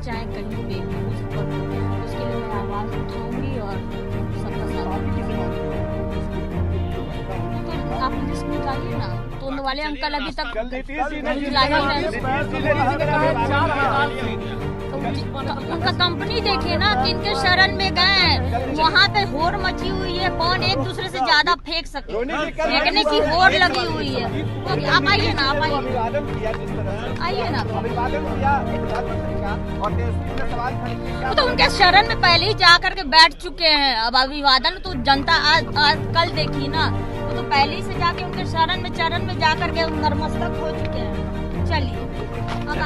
चाहे कहीं पे भी उसके लिए मैं आवाज उठाऊंगी और सबका साथ। तो आप लिस्ट निकालिए ना, तो वाले अंकल अभी तक उनका कंपनी देखिए ना, किनके शरण में गए, वहाँ पे होड़ मची हुई है, कौन एक दूसरे से ज्यादा फेंक सके, फेंकने की होड़ लगी हुई है। तो आप आइए ना, आप आइए ना। तो उनके शरण में पहले ही जा करके बैठ चुके हैं। अब अभिवादन तो जनता आज कल देखी ना, वो तो पहले ही से जाके उनके चरण में जा करके नतमस्तक हो चुके हैं। चलिए।